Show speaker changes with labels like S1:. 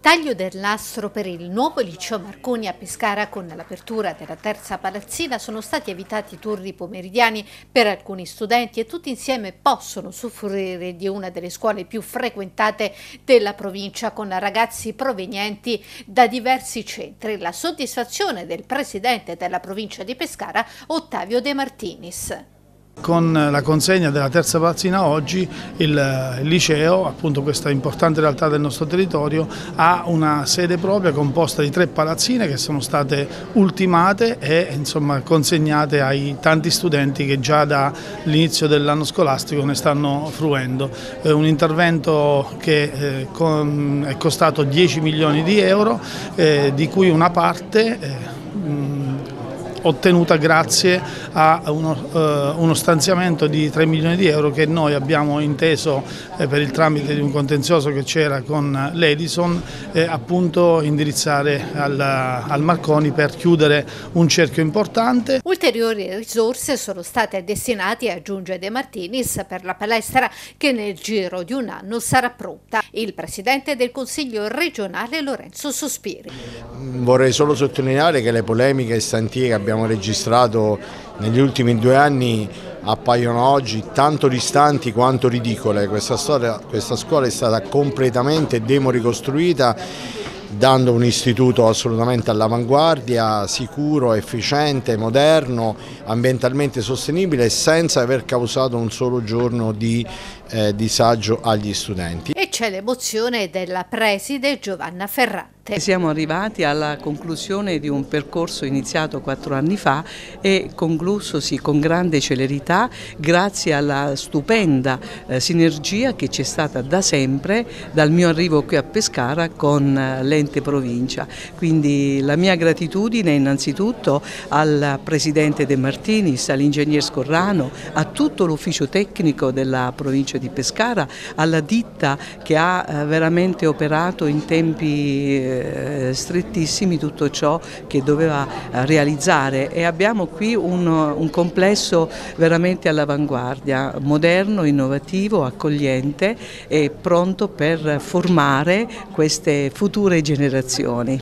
S1: Taglio del nastro per il nuovo liceo Marconi a Pescara. Con l'apertura della terza palazzina sono stati evitati turni pomeridiani per alcuni studenti e tutti insieme possono usufruire di una delle scuole più frequentate della provincia, con ragazzi provenienti da diversi centri. La soddisfazione del presidente della provincia di Pescara, Ottavio De Martinis.
S2: Con la consegna della terza palazzina oggi il liceo, appunto questa importante realtà del nostro territorio, ha una sede propria composta di 3 palazzine che sono state ultimate e insomma consegnate ai tanti studenti che già dall'inizio dell'anno scolastico ne stanno fruendo. Un intervento che è costato 10 milioni di euro, di cui una parte ottenuta grazie a uno stanziamento di 3 milioni di euro che noi abbiamo inteso per il tramite di un contenzioso che c'era con l'Edison appunto indirizzare al Marconi per chiudere un cerchio importante.
S1: Ulteriori risorse sono state destinate, aggiunge De Martinis, per la palestra che nel giro di un anno sarà pronta. Il presidente del Consiglio regionale Lorenzo Sospiri.
S3: Vorrei solo sottolineare che le polemiche istantie che abbiamo registrato negli ultimi 2 anni appaiono oggi tanto distanti quanto ridicole. Questa scuola è stata completamente demoricostruita, dando un istituto assolutamente all'avanguardia, sicuro, efficiente, moderno, ambientalmente sostenibile, senza aver causato un solo giorno di disagio agli studenti.
S1: E c'è l'emozione della preside Giovanna Ferrante.
S4: Siamo arrivati alla conclusione di un percorso iniziato 4 anni fa e conclusosi con grande celerità grazie alla stupenda sinergia che c'è stata da sempre dal mio arrivo qui a Pescara con l'ente provincia. Quindi la mia gratitudine innanzitutto al presidente De Martinis, all'ingegner Scorrano, a tutto l'ufficio tecnico della provincia di Pescara, alla ditta che ha veramente operato in tempi strettissimi tutto ciò che doveva realizzare, e abbiamo qui un complesso veramente all'avanguardia, moderno, innovativo, accogliente e pronto per formare queste future generazioni.